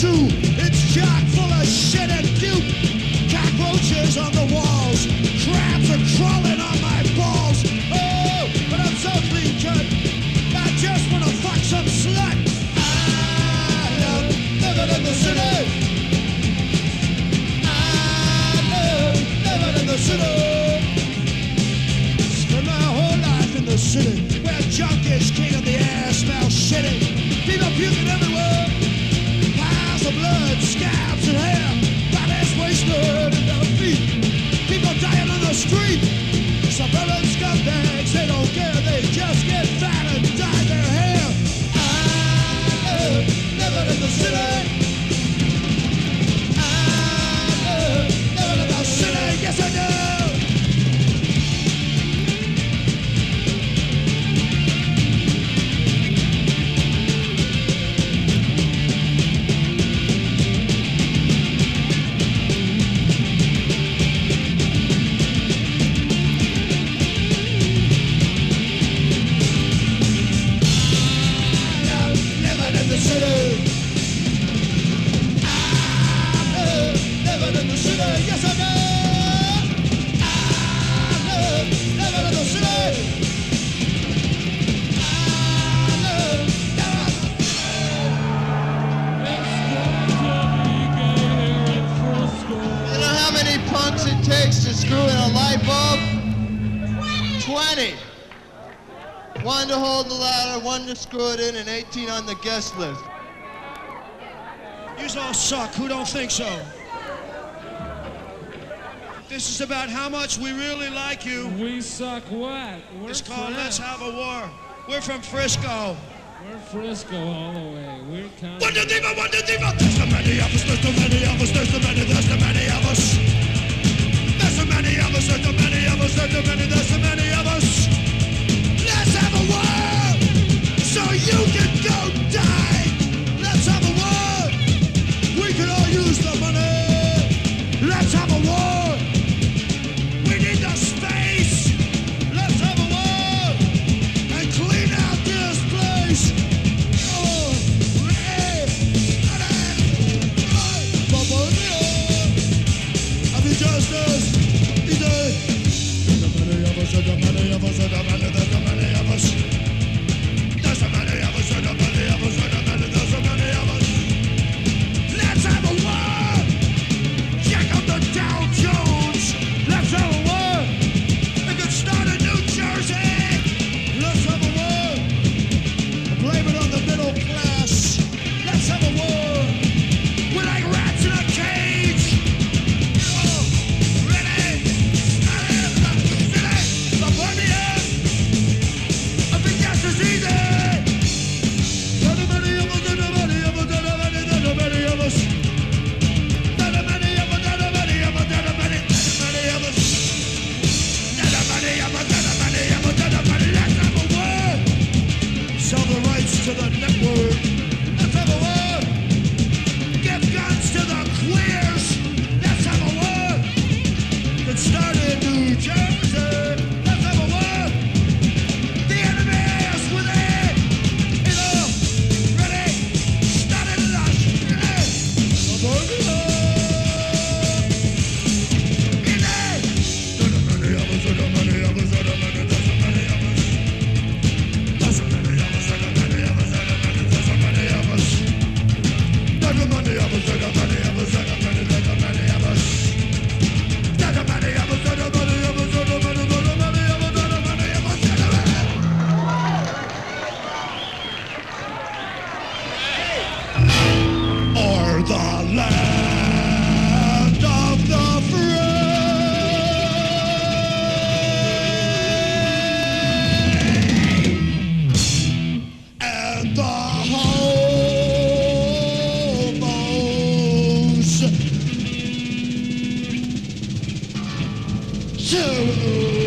too. It's chock full of shit and goop. Cockroaches on the walls. Crabs are crawling on my balls. Oh, but I'm so clean cut. I just wanna fuck some slut. I love living in the city. I love living in the city. Spend my whole life in the city, where junk is king of the air, smells shitty. People puking everywhere. Piles of blood, scabs and hair. Bodies wasted in their feet. People dying on the street. Suburban scumbags, they don't care. They just get fat and dye their hair. I love living in the city. I love living in the city. Yes, I do. One to hold the ladder, one to screw it in, and 18 on the guest list. Yous all suck. Who don't think so? This is about how much we really like you. We suck what? It's called Let's Have a War. We're from Frisco. We're Frisco all the way. We're kind of... One, two, three, one, two, three, four. There's so many of us, there's so many of us, there's so many of us. There's so many of us, there's so many of us, there's so many of us. Let's have a war, so you can go die. Let's have a war, we can all use the money. Let's have a war, we need the space. Let's have a war, and clean out this place. Oh, have you justice? There's so many of us, there's so many of us, there's so many of us. Let's have a war! Check out the Dow Jones! Let's have a war! We could start in New Jersey! Let's have a war! Blame it on the middle class! Let's have a war! We're like rats in a cage! Oh, ready? Ready? Suburbia! I think that's as easy! To the network. Let's have a war. Give guns to the queers. Let's have a war. It started in New Jersey. Let's have a war. The enemy is within. Ready? Started in the Two.